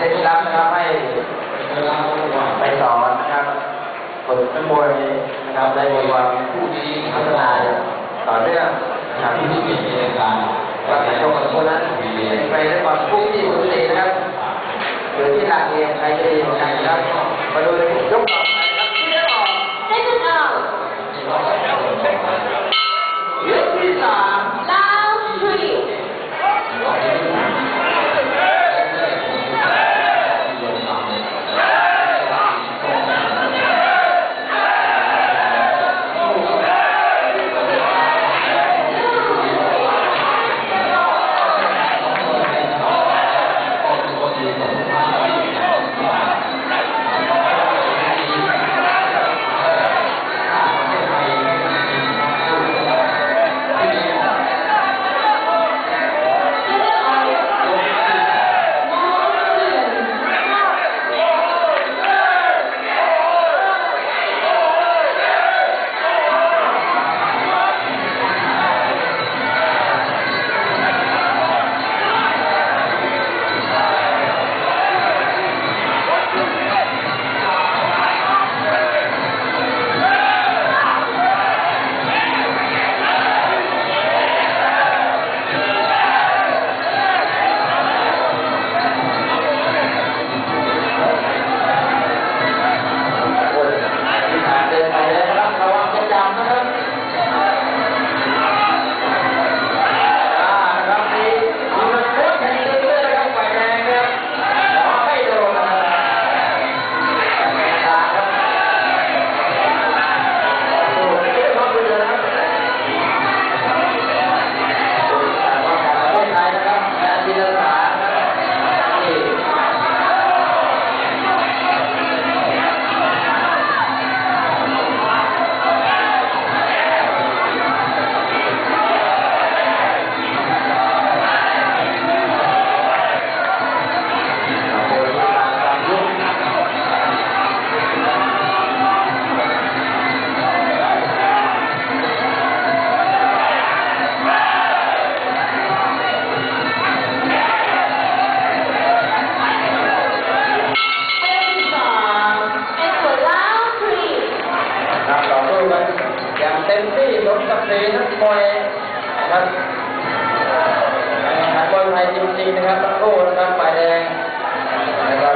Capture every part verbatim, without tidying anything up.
ล็ดลับนะครับให้ไปสอนนะครับฝึกนักมวยนะครับได้มีความผู้ที่พัฒนาต่อเนื่องนะครับที่มีการว่าแต่ตัวคนนั้นไปด้วยความผู้ที่สุดเลยนะครับหรือที่หลักเรียนใครจะดีนะครับมาดูยกต่อไปครับที่ได้ออกได้จุดออกยกที่สามลาวทรีเต็มที่สมกับสีนักมวยนะครับนักมวยไทยจริงๆนะครับทั้งคู่นะครับฝ่ายแดงนะครับ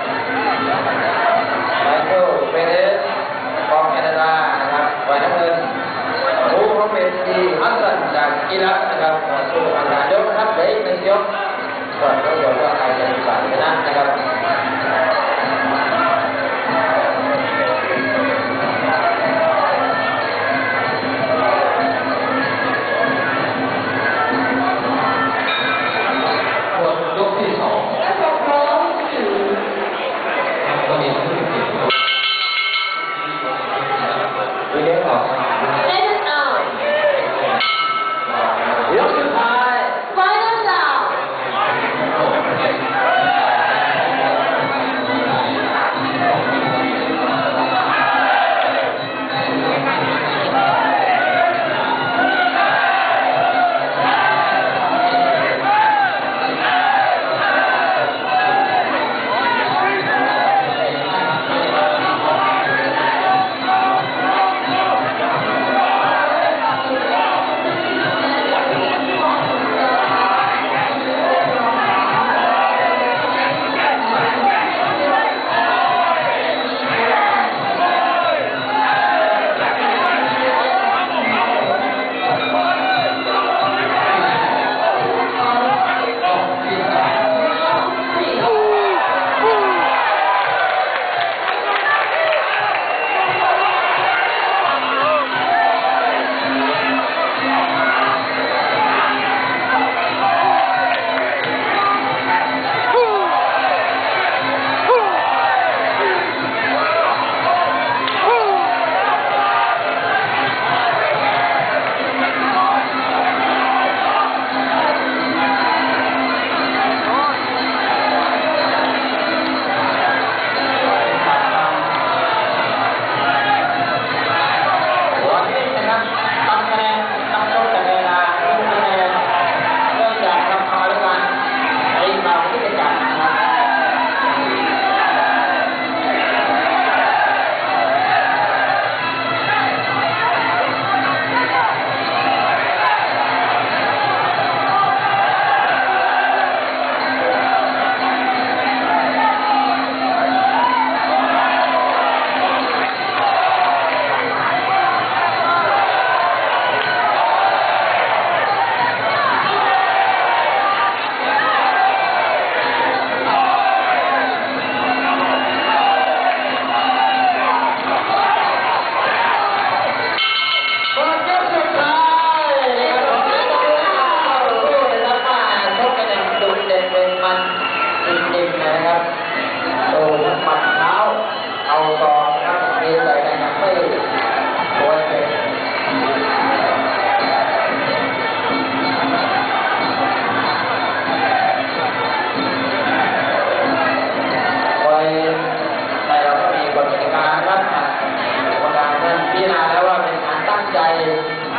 ไมเคิลเปเรสของแคนาดานะครับฝ่ายน้ำเงินมูฮัมเหม็ดดีฮัสซันจากอิรักนะครับต่อสู้อันดายกนะครับเด็กหนึ่งยกก่อนก็ยกว่าใครจะเป็นฝ่ายชนะนะครับยกที่สอง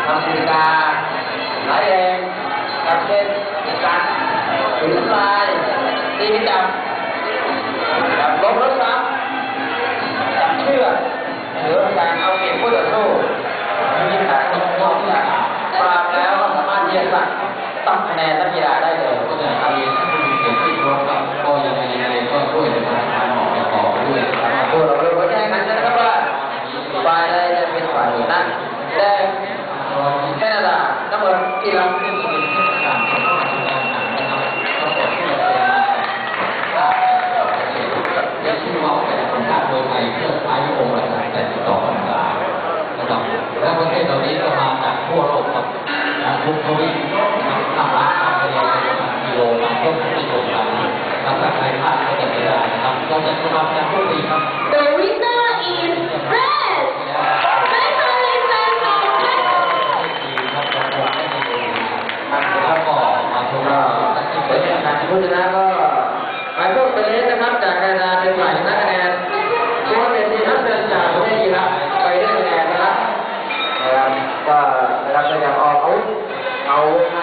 ทำสินค้าหลายแรงกับเช่นการถือลายตีจับจับลบรถซ้ำจับเชือกหรือการเอาเก็บผู้ต่อสู้มีการทดสอบที่ปราบแล้วก็สามารถเยียดสั่งตัดคะแนนนักกีฬาได้เลยก็จะทำให้ผู้มีเกียรติที่รบกับก็ยังไงยังไงก็ช่วยในการออกต่อด้วยตัวเราเลยว่าแจ้งกันนะครับว่าฝ่ายใดจะเป็นฝ่ายนั้นแดงแคนาดาน้ำเงินอิรักที่มีการแข่งขันนะครับก็จะที่เราเป็นและที่เราเป็นคนชาติโดยไทยเพื่อใช้องค์ประกาศแต่ติดต่อกันได้นะครับและประเทศเหล่านี้ก็มาจากทั่วโลกครับทุกทวีปนะครับทำร้านทำทะเลเป็นกิโลทำต้นที่ตรงกันนะครับใครพลาดก็จะไม่ได้นะครับเราจะทำการทุกปีครับ The winner is Perez. Congratulations, Mohmed. แล้วก็มาชมเราเป็นการผู้ชนะก็ไมเคิลเปเรสนะครับจากแคนาดาเป็นฝ่ายชนะคะแนนโค้ชเป็นทีมนักเตะจากประเทศอิรักไปได้คะแนนนะครับนะครับก็นะครับจะออกอาวุธเอา